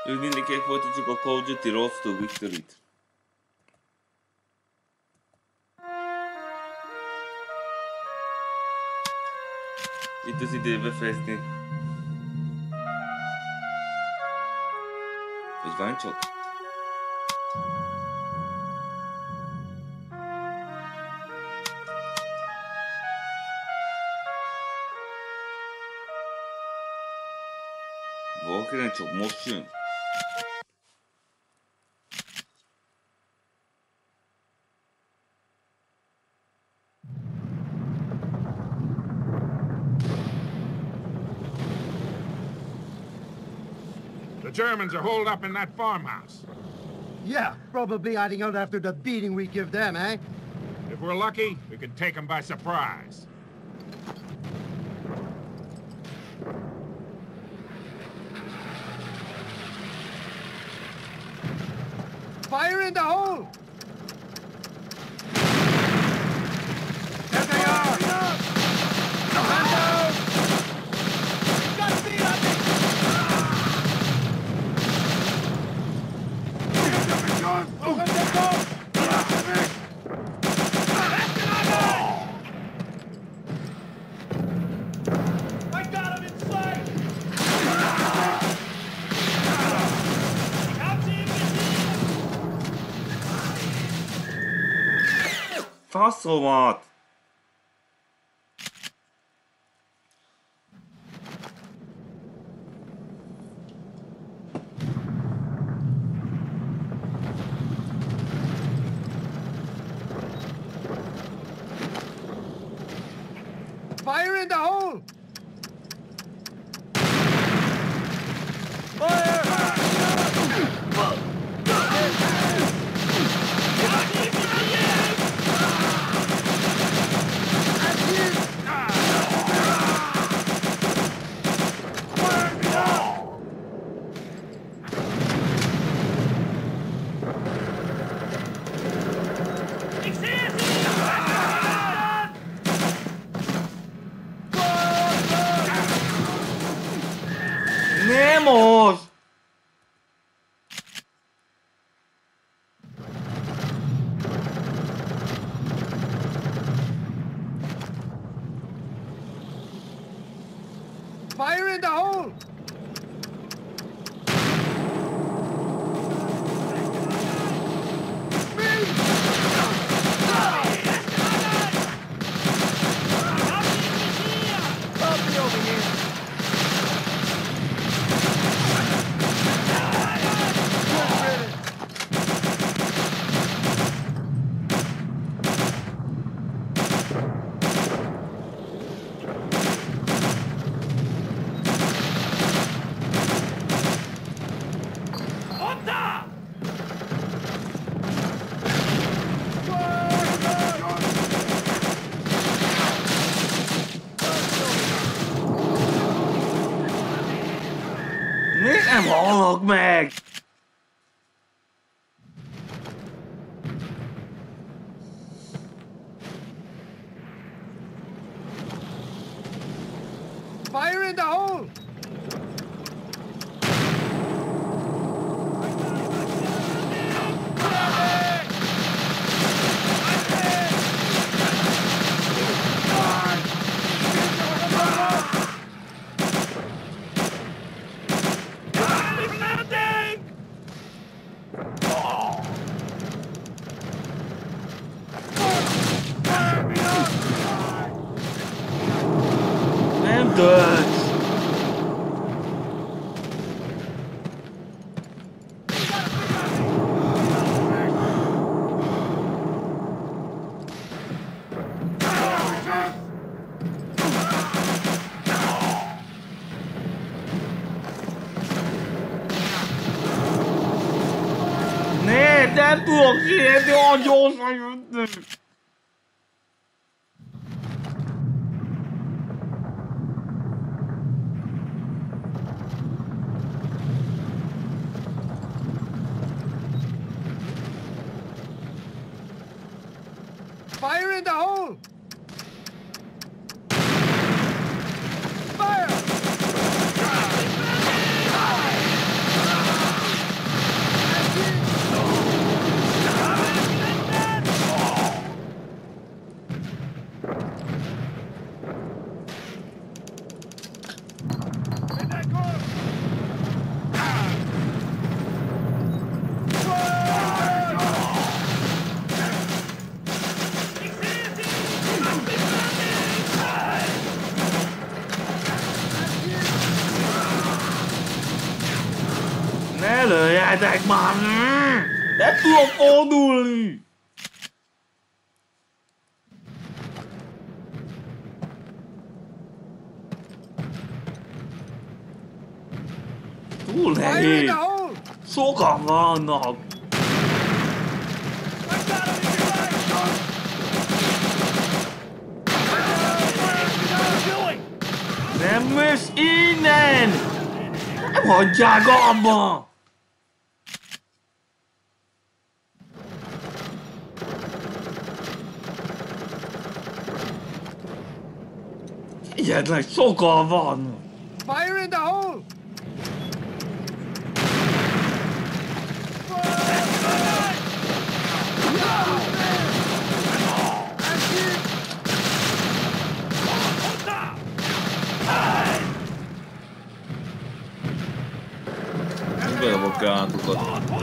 Ljudi nekaj hotiči kako uđeti rostu Victorit. I to si deve festi. Ich wein çok. Våkeren çok motion. The Germans are holed up in that farmhouse. Yeah, probably hiding out after the beating we give them, eh? If we're lucky, we can take them by surprise. Fire in the hole! There they are! Man down! Got feet on me! Open the door! I got him inside! Faszomat! Fire in the hole! Fire! Nemos! Fire in the hole! Help me over here! Nem hallok meg! Fire in the hole! Nem dölt! Ne, nem tudok sietni, olyan gyorsan jöttünk! Fire in the hole! Fire! Jelöljetek már! Nem tudok fordulni! Túl nehéz! Sokan vannak! Nem mész innen! Nem hagyják abba! Egyetlen sokan van! Fire in the hole! Beljövök gátukat.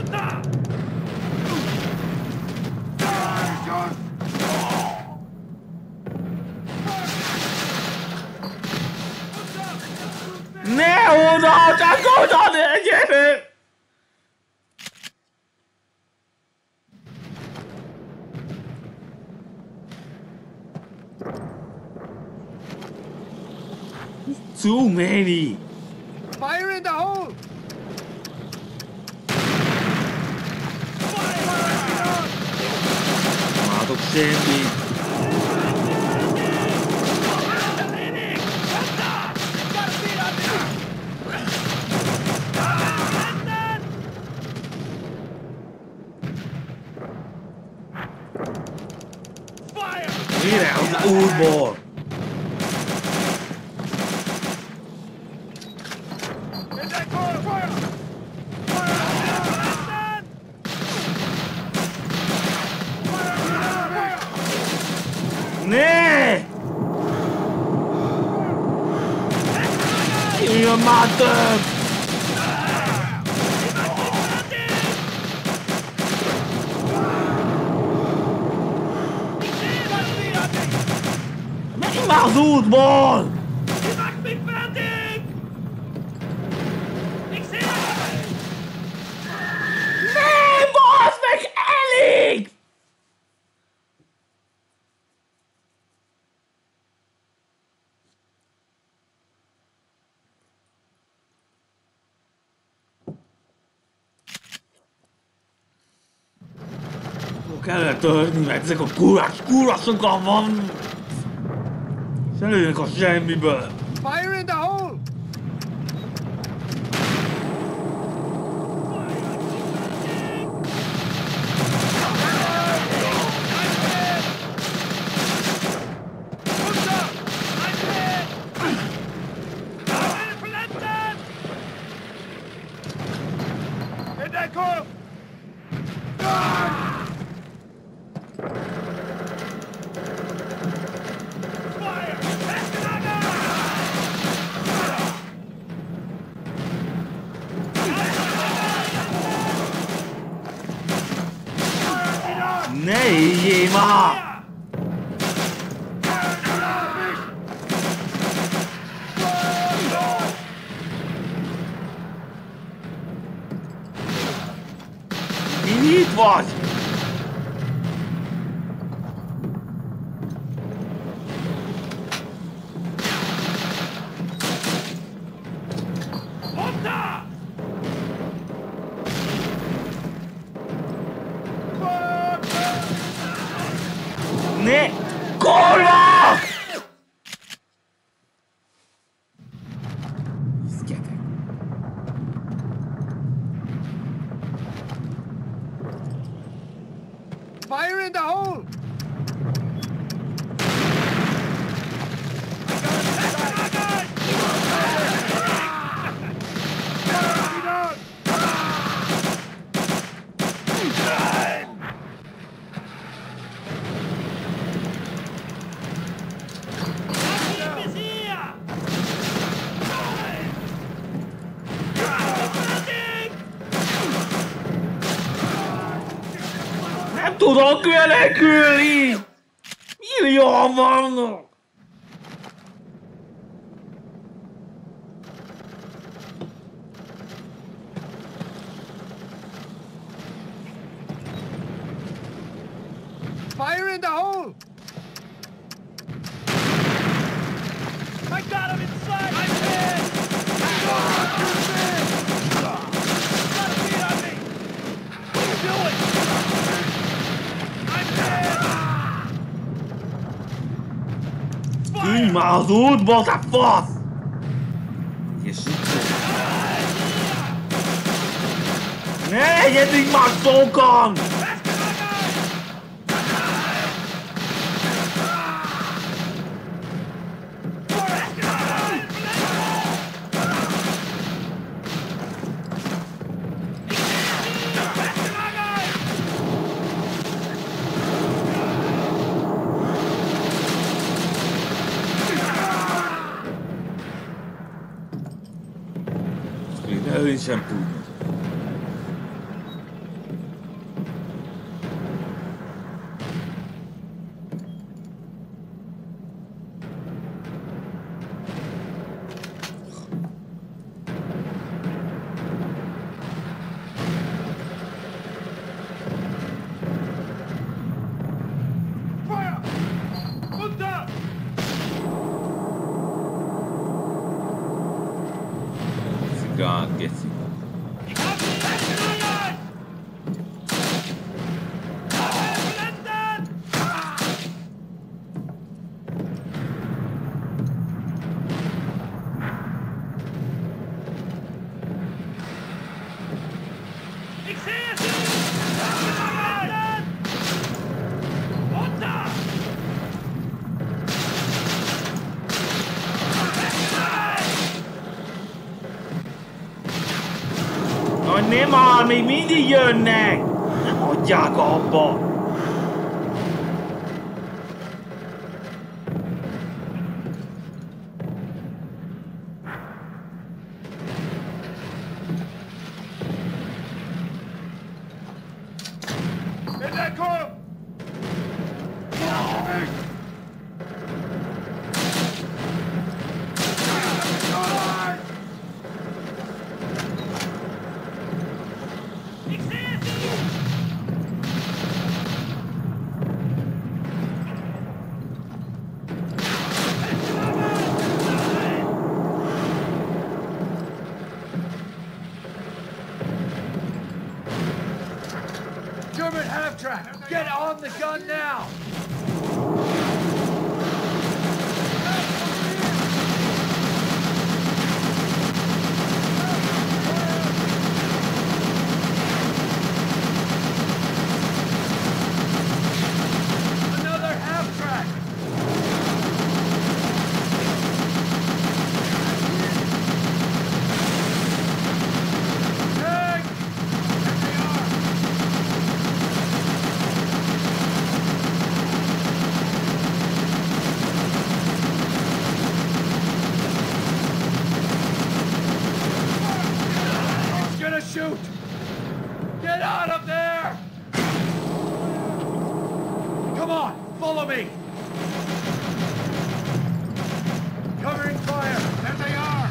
Ne oda, csak oda legyenek! Too many! Fire in the hole! Látok semmit! Mire az úrból? Ne! Jöjjön már több! Menj már az útból! Ne, bassz meg, elég! Kellett törni, mert ezek a kurva sokan van! És előjönnek a semmiből! Fire in the hole! Ne éljél már! Mi itt vagy? Ne! Kurva! Szkyetek. Fire in the hole! Nem tudok menekülni! Millióan vannak! in the hole! I got him inside! I'm dead! Got a beat on me! What are you doing? I'm dead! Ty má zút, what the fuck? Ježiš. Ne, jedný máš soukon! Nevím, šampů. God gets you. Nem áll, még mindig jönnek! Nem hagyják abba! German half-track! Get on the gun now! Another half-track! Shoot! Get out of there! Come on, follow me! Covering fire! There they are!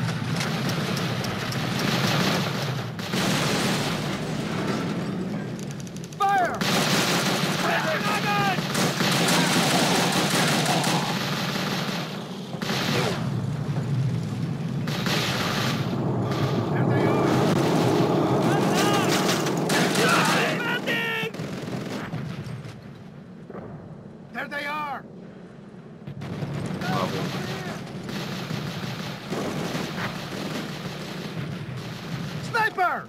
Fire! There they are! Sniper!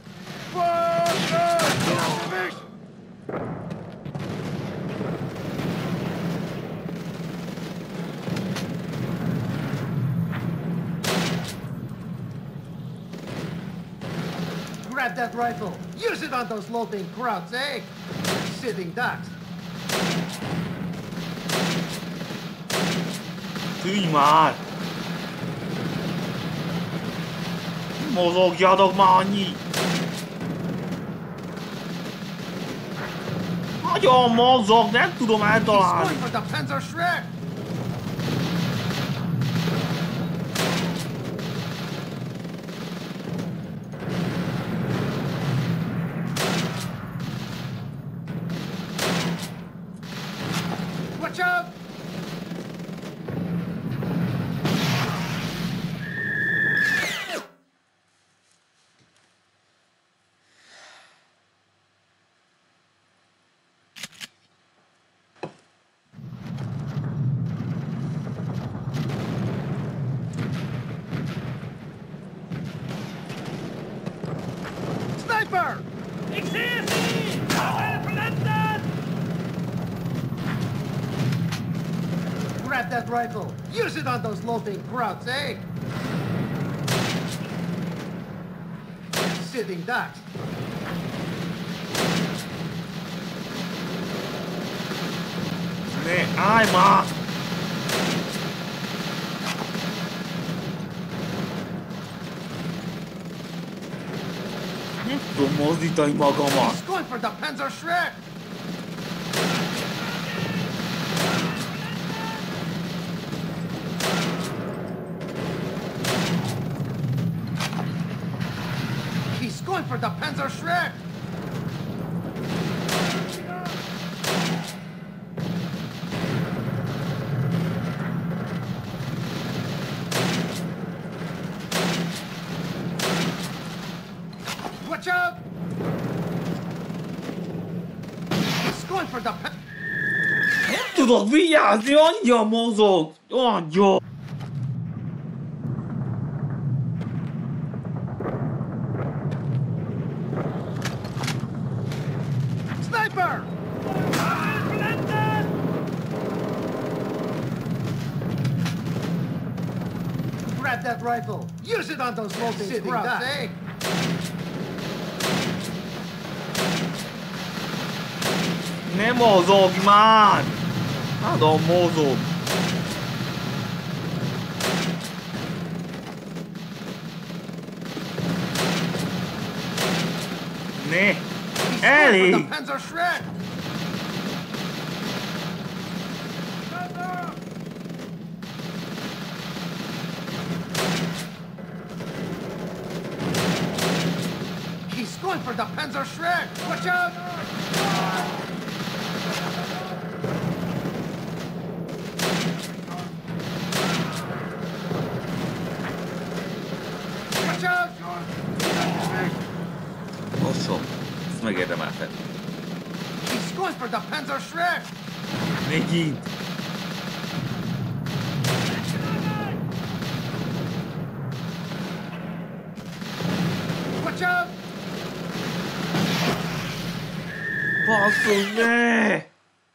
Grab that rifle! Use it on those loping crowds, eh? Sitting ducks! Tűnj már! Mozogjatok már annyi! Nagyon mozog, nem tudom eltalálni! Sniper! Ik zie ze! Verblenden! Grab that rifle. Use it on those loafing krauts, eh? Sitting ducks. Ne, ajma! Nem tudom mozdítani magamat. He's going for the Panzer Shrek! He's going for the Panzer Shrek! Watch out! He's going for the Nem tudok vigyázni, annyira mozog! Annyira! Sniper! Verblenden! Grab that rifle. Use it on those loafing krauts, eh? Nem mozog már! Nagyon mozog! Ne! He's going for Elég! the Panzer Shrek! He's going for the Panzer Shrek! Watch out! Watch out! Hosszú. Ezt megérdemelted. He's going for the Panzer Shrek! Megint! Watch out! Basszus, ne!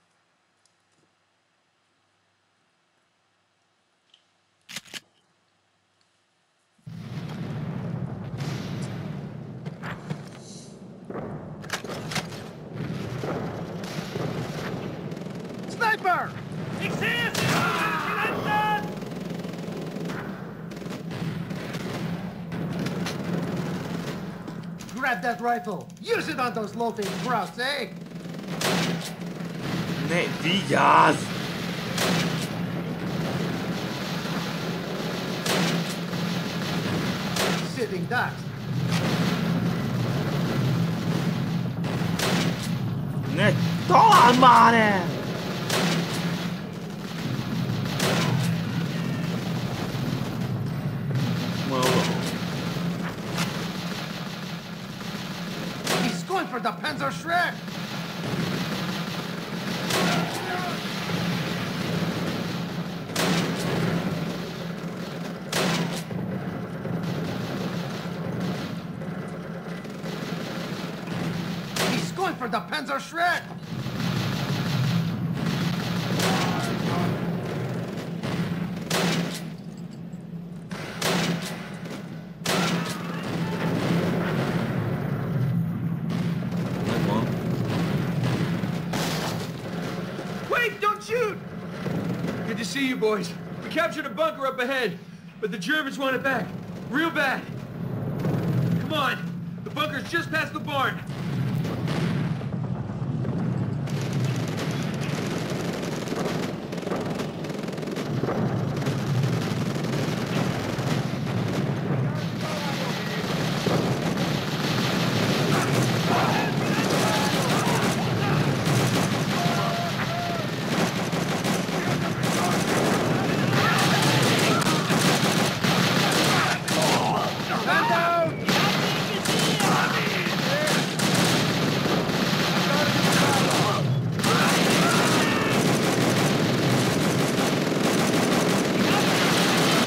Sniper! Ik zie ze! Verblenden! Grab that rifle. Use it on those loafing krauts, eh? Ne, vigyázz! Sitting ducks. Ne, találd már el! He's going for the Panzer Shrek! He's going for the Panzer Shrek! Megvan. Wait, don't shoot! Good to see you, boys. We captured a bunker up ahead, but the Germans want it back. Real bad. Come on. The bunker's just past the barn.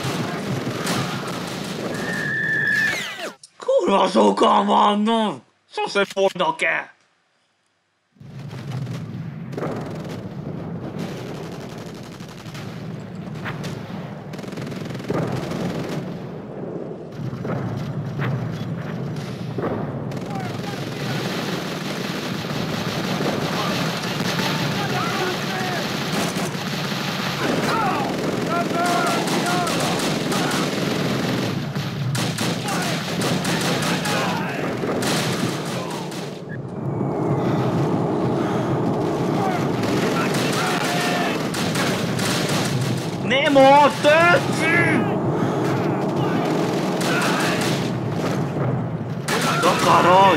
Kurva sokan vannak! So sei fuori che. Nemo, dödsen! Dokarod!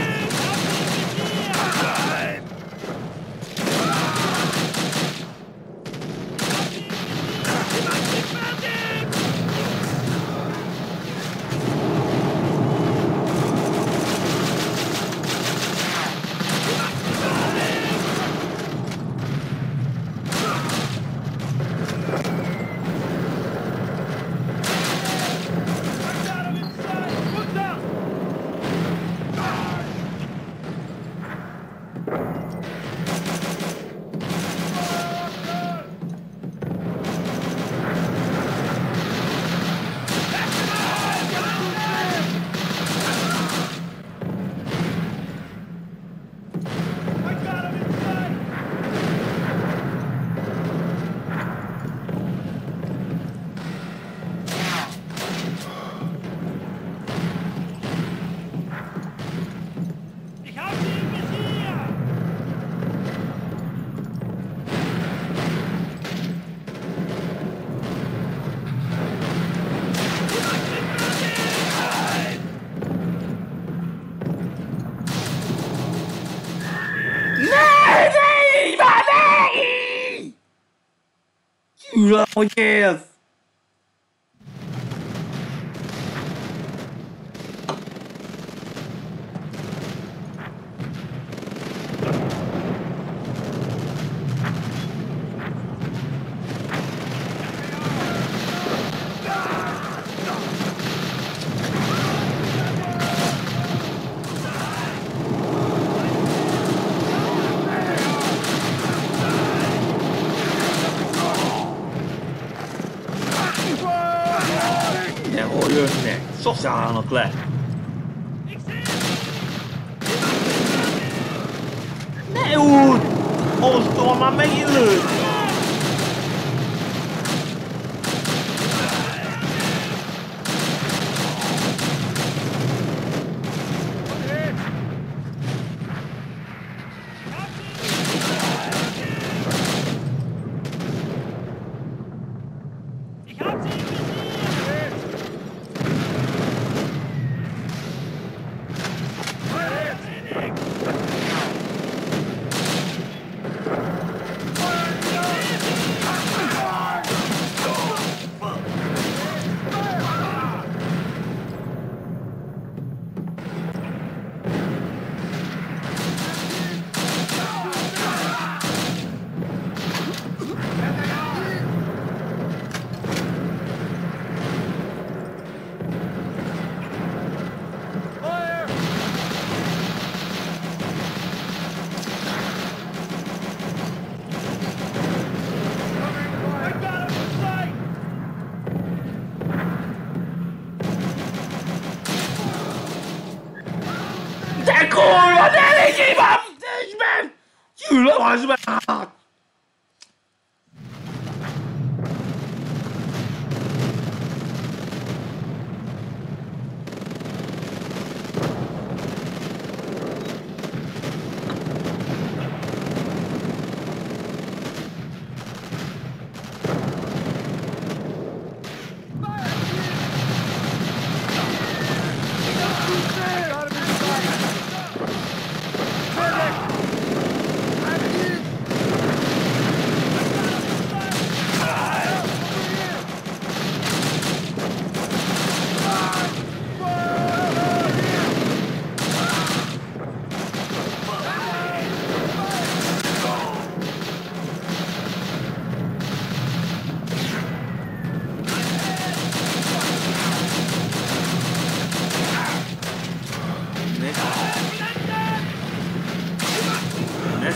Oh yes! Ne oyunne, sosiaalnokle. Ne uut? Ostuoma meille. Der Kohle, der ich nicht mehr! Jule, was ist mir?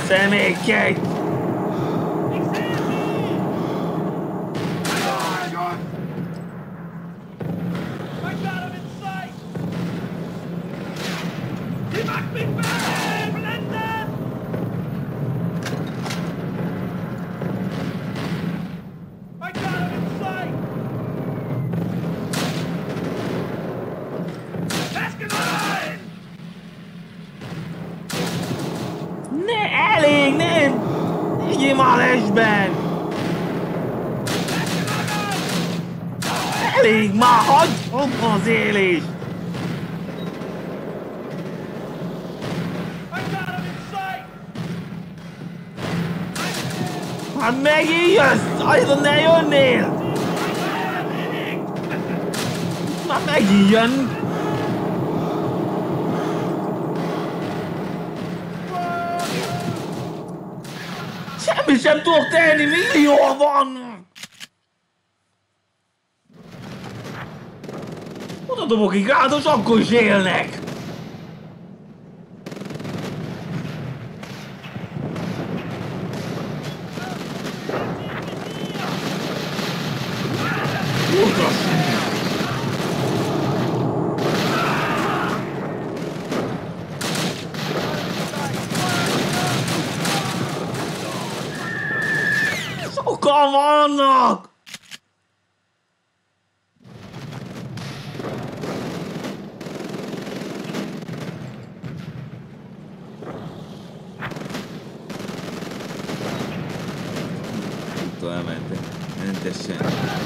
Személyként! I got him in sight! He knocked me back! Blender! I got him in sight! Escalade! Ne, elég, nem! Vigyél már esben! Elég már, hagyd abba az élést! I got him in sight! Hát megint jössz! Ajda, ne jönnél! Már megint jön! Semmi sem tudok tenni, millió van! Oda dobok egy gátos, akkor is élnek! Sokan vannak! Elmentek. Mentesen.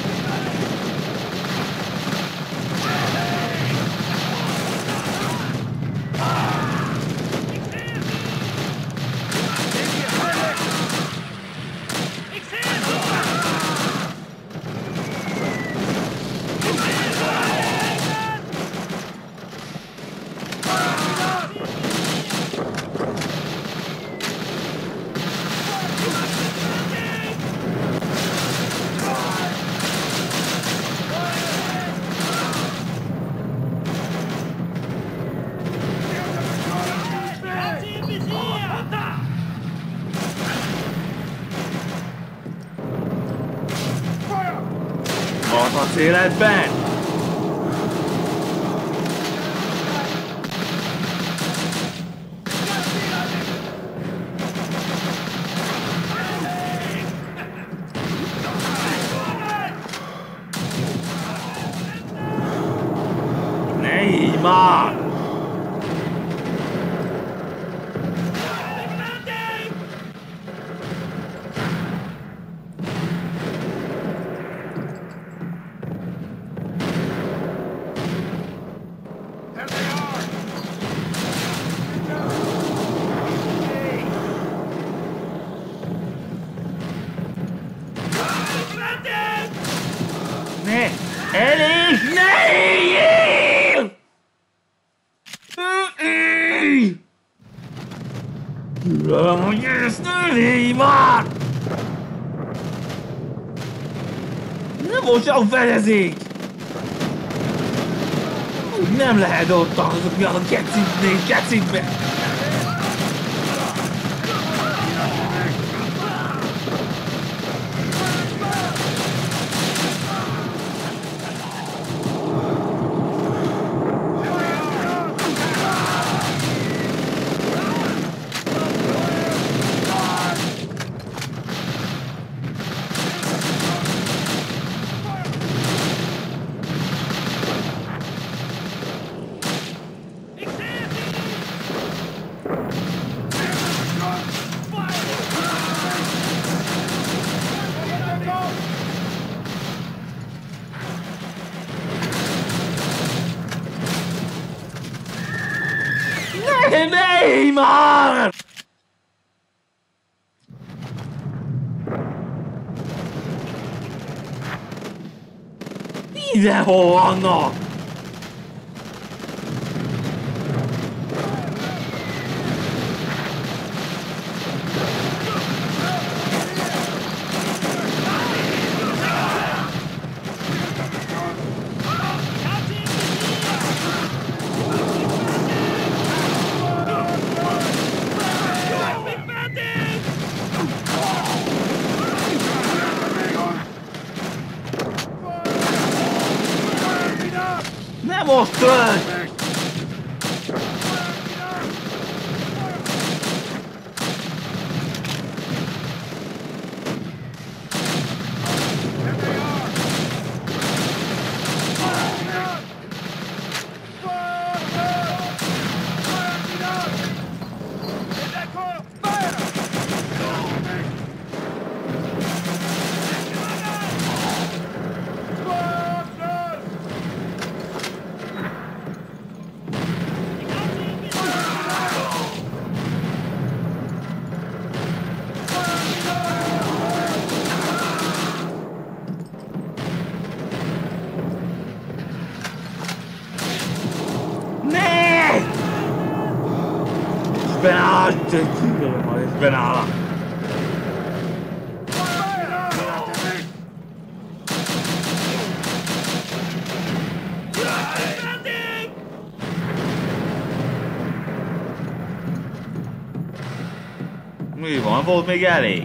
Maradhatsz életben! Ne így már! Ne! Elég! Ne éljél! Tudom, hogy ezt ne légy már! Nem volt sem fedezék! Nem lehet ott azok miatt a kecitbe! Ne már! Idehol vannak? föld! Spenala! Mi van? Volt még elég?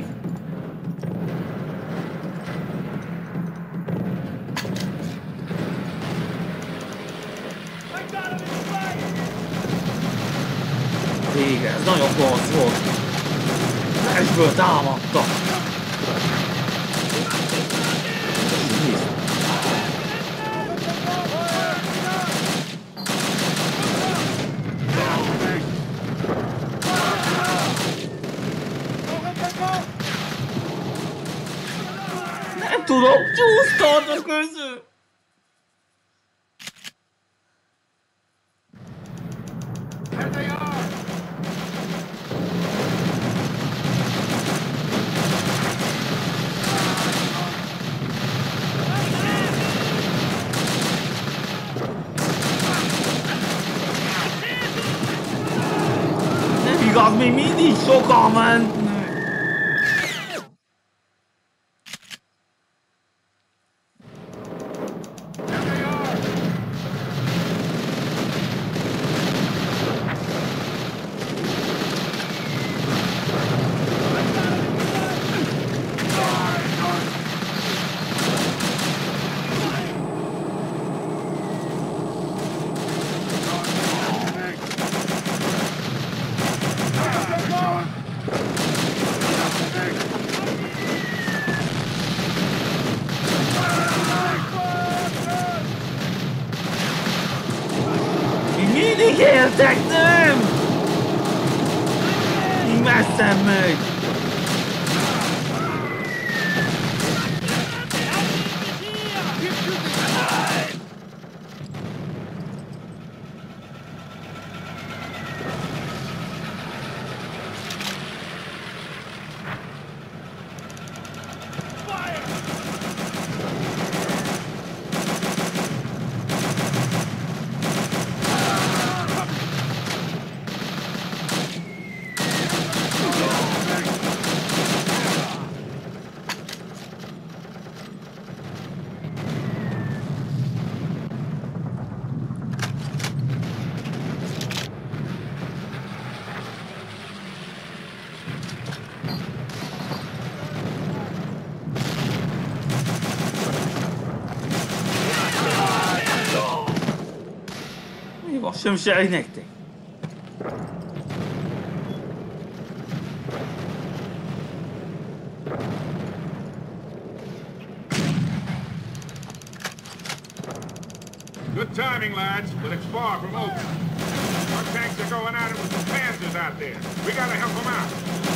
Igen, ez nagyon klassz volt. Egyből támadta. Nem tudom, csúsztad a közül. Igaz, még mindig sokan mentnek. Mindig értek, nem? Így messze megy. Sem segít nektek. Good timing, lads, but it's far from over. Our tanks are going at it with the Panzers out there. We gotta help them out.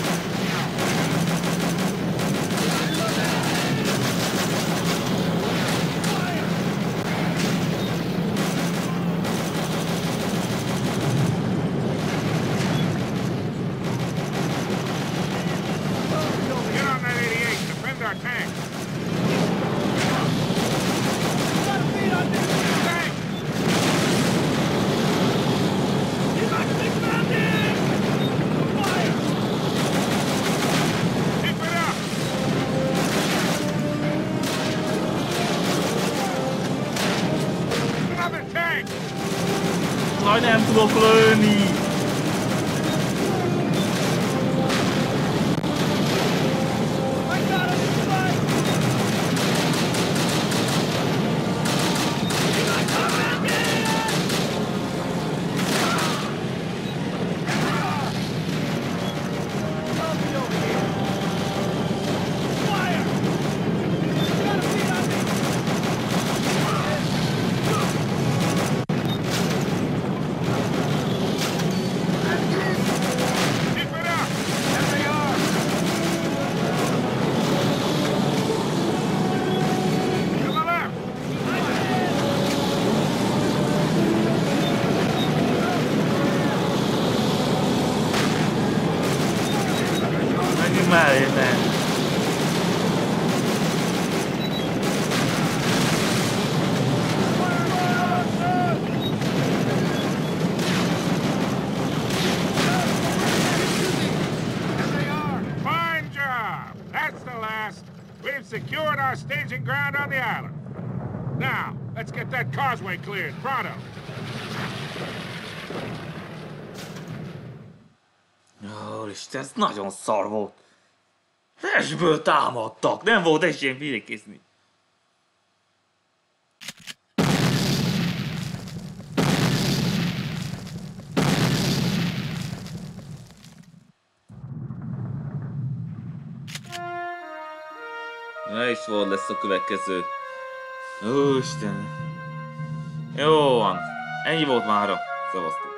Majd nem tudok lőni. mellé ment. Secured our staging ground on the island. Now, let's get that causeway cleared, pronto. Úristen, ez nagyon szar volt. Flashből támadtak, nem volt esélyem védekezni. Na is volt lesz a következő. Úristen. Jó van. Ennyi volt mára. Szevasztok.